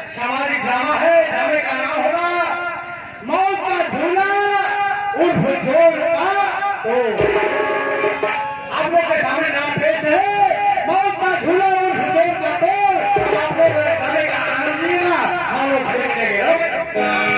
सामाजिक ड्रामा है। ड्रामे का नाम होगा मौत का झूला उर्फ जोर का तोड़। आप लोग के सामने नाम पेश है मौत का झूला उर्फ जोर का तोड़। आप लोग ड्रामे का आनंद लीजिएगा, हम लोग देख लेंगे।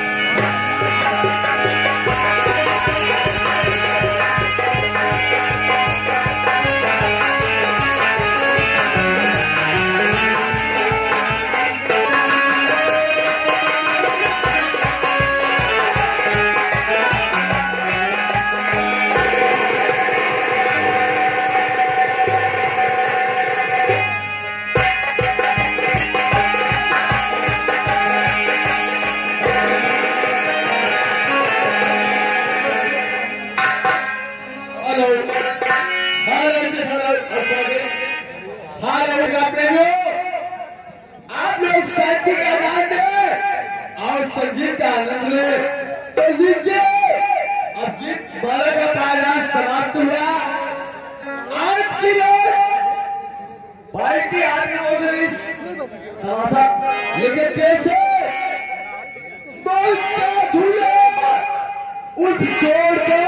आप लोग साहित्य का आनंद और संगीत का आनंद ले तो लीजिए। अब गीत बारह का पायदान समाप्त हुआ। आज की रात पार्टी आदमी तमाशा लेके कैसे मौत का झूला उठ छोड़ के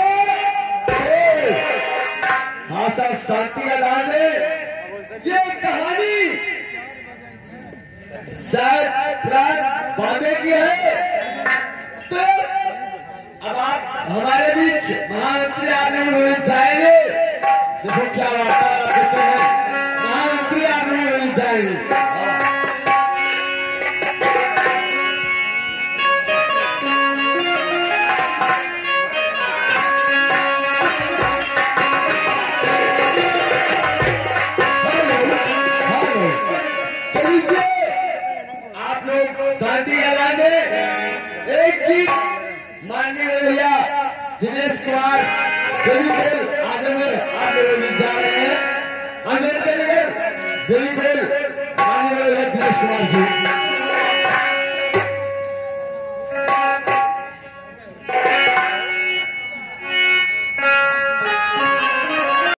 हाँ सब शांति का नाम है। ये कहानी शायद प्राण बांधे की है। तो अब आप हमारे बीच महामंत्री आने हुए जाएंगे। देखो क्या वार्तालाप करते हैं। महामंत्री आने हुए जाएंगे। शांति लगाने एक गीत माननीय भैया दिनेश कुमार बेबीखेल आजमगढ़ आप लोग जा रहे हैं। अम्बेडकर नगर बेबीखेल माननीय भैया दिनेश कुमार जी।